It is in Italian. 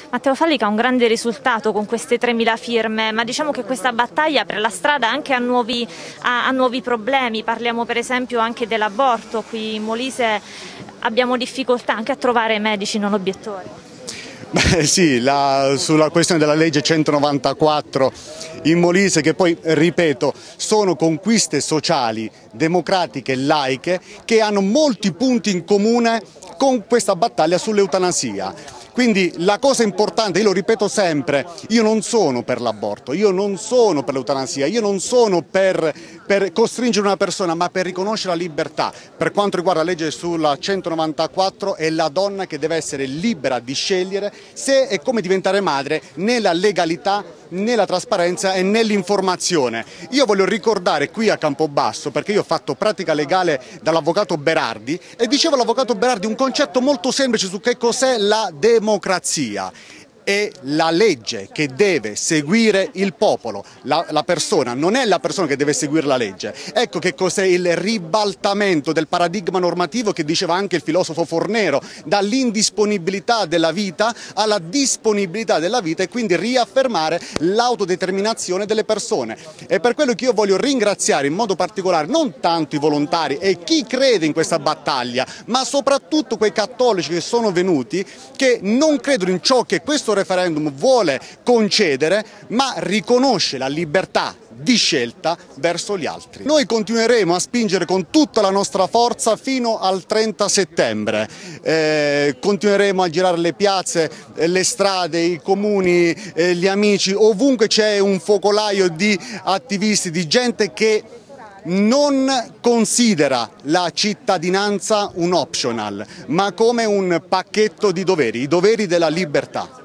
Matteo Fallica ha un grande risultato con queste 3.000 firme, ma diciamo che questa battaglia apre la strada anche a nuovi problemi. Parliamo per esempio anche dell'aborto. Qui in Molise abbiamo difficoltà anche a trovare medici non obiettori. Beh, sì, sulla questione della legge 194 in Molise, che poi, ripeto, sono conquiste sociali, democratiche e laiche che hanno molti punti in comune con questa battaglia sull'eutanasia. Quindi la cosa importante, io lo ripeto sempre, io non sono per l'aborto, io non sono per l'eutanasia, io non sono per costringere una persona, ma per riconoscere la libertà. Per quanto riguarda la legge sulla 194 è la donna che deve essere libera di scegliere se e come diventare madre nella legalità, nella trasparenza e nell'informazione. Io voglio ricordare qui a Campobasso, perché io ho fatto pratica legale dall'avvocato Berardi, e diceva l'avvocato Berardi un concetto molto semplice su che cos'è la democrazia. È la legge che deve seguire il popolo, la persona, non è la persona che deve seguire la legge. Ecco che cos'è il ribaltamento del paradigma normativo che diceva anche il filosofo Fornero, dall'indisponibilità della vita alla disponibilità della vita, e quindi riaffermare l'autodeterminazione delle persone. E per quello che io voglio ringraziare in modo particolare non tanto i volontari e chi crede in questa battaglia, ma soprattutto quei cattolici che sono venuti, che non credono in ciò che questo referendum vuole concedere, ma riconosce la libertà di scelta verso gli altri. Noi continueremo a spingere con tutta la nostra forza fino al 30 settembre, continueremo a girare le piazze, le strade, i comuni, gli amici, ovunque c'è un focolaio di attivisti, di gente che non considera la cittadinanza un optional, ma come un pacchetto di doveri, i doveri della libertà.